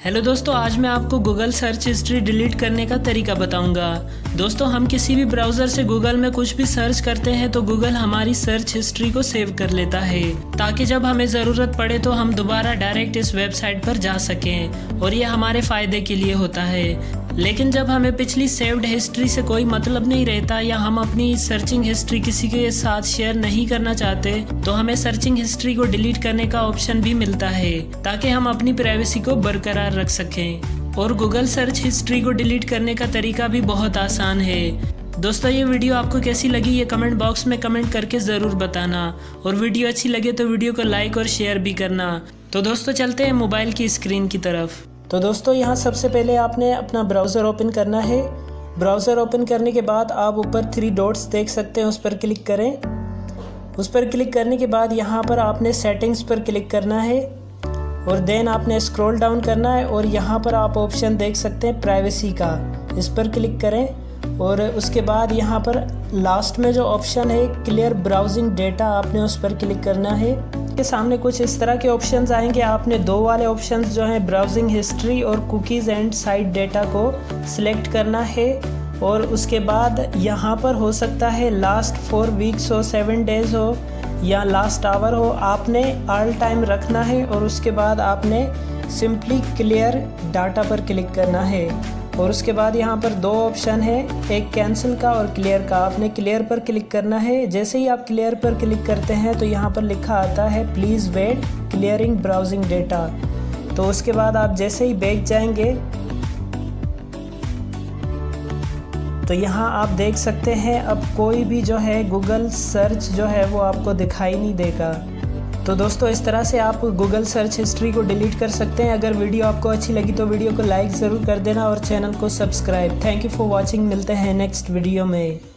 Hello दोस्तों, आज मैं आपको गूगल सर्च हिस्ट्री डिलीट करने का तरीका बताऊंगा। दोस्तों, हम किसी भी ब्राउज़र से गूगल में कुछ भी सर्च करते हैं तो गूगल हमारी सर्च हिस्ट्री को सेव कर लेता है, ताकि जब हमें ज़रूरत पड़े तो हम दोबारा डायरेक्ट इस वेबसाइट पर जा सकें, और ये हमारे फ़ायदे के लिए होता है। लेकिन जब हमें पिछली सेव्ड हिस्ट्री से कोई मतलब नहीं रहता या हम अपनी सर्चिंग हिस्ट्री किसी के साथ शेयर नहीं करना चाहते, तो हमें सर्चिंग हिस्ट्री को डिलीट करने का ऑप्शन भी मिलता है, ताकि हम अपनी प्राइवेसी को बरकरार रख सकें। और गूगल सर्च हिस्ट्री को डिलीट करने का तरीका भी बहुत आसान है। दोस्तों, ये वीडियो आपको कैसी लगी ये कमेंट बॉक्स में कमेंट करके ज़रूर बताना, और वीडियो अच्छी लगे तो वीडियो को लाइक और शेयर भी करना। तो दोस्तों, चलते हैं मोबाइल की स्क्रीन की तरफ। तो दोस्तों, यहाँ सबसे पहले आपने अपना ब्राउज़र ओपन करना है। ब्राउज़र ओपन करने के बाद आप ऊपर 3 डॉट्स देख सकते हैं, उस पर क्लिक करें। उस पर क्लिक करने के बाद यहाँ पर आपने सेटिंग्स पर क्लिक करना है, और देन आपने स्क्रॉल डाउन करना है, और यहाँ पर आप ऑप्शन देख सकते हैं प्राइवेसी का, इस पर क्लिक करें। और उसके बाद यहाँ पर लास्ट में जो ऑप्शन है क्लियर ब्राउजिंग डेटा, आपने उस पर क्लिक करना है। के सामने कुछ इस तरह के ऑप्शंस आएंगे। आपने 2 वाले ऑप्शंस जो हैं ब्राउजिंग हिस्ट्री और कुकीज़ एंड साइट डेटा को सिलेक्ट करना है, और उसके बाद यहाँ पर हो सकता है लास्ट 4 वीक्स हो, 7 डेज़ हो, या लास्ट आवर हो, आपने ऑल टाइम रखना है। और उसके बाद आपने सिंपली क्लियर डाटा पर क्लिक करना है, और उसके बाद यहाँ पर 2 ऑप्शन है, एक कैंसिल का और क्लियर का। आपने क्लियर पर क्लिक करना है। जैसे ही आप क्लियर पर क्लिक करते हैं तो यहाँ पर लिखा आता है please wait clearing browsing data. तो उसके बाद आप जैसे ही बैक जाएंगे तो यहाँ आप देख सकते हैं अब कोई भी जो है गूगल सर्च जो है वो आपको दिखाई नहीं देगा। तो दोस्तों, इस तरह से आप गूगल सर्च हिस्ट्री को डिलीट कर सकते हैं। अगर वीडियो आपको अच्छी लगी तो वीडियो को लाइक ज़रूर कर देना और चैनल को subscribe. Thank you for watching. मिलते हैं नेक्स्ट वीडियो में।